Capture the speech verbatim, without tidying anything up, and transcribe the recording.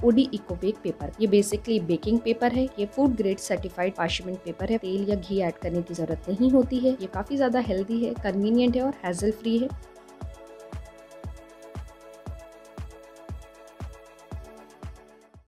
OD D eco bake. ये basically baking paper है। ये food grade certified parchment paper है। तेल या घी ऐड करने की जरूरत नहीं होती है। ये काफी ज्यादा हेल्दी है, कन्वीनियंट है और हैजल फ्री है।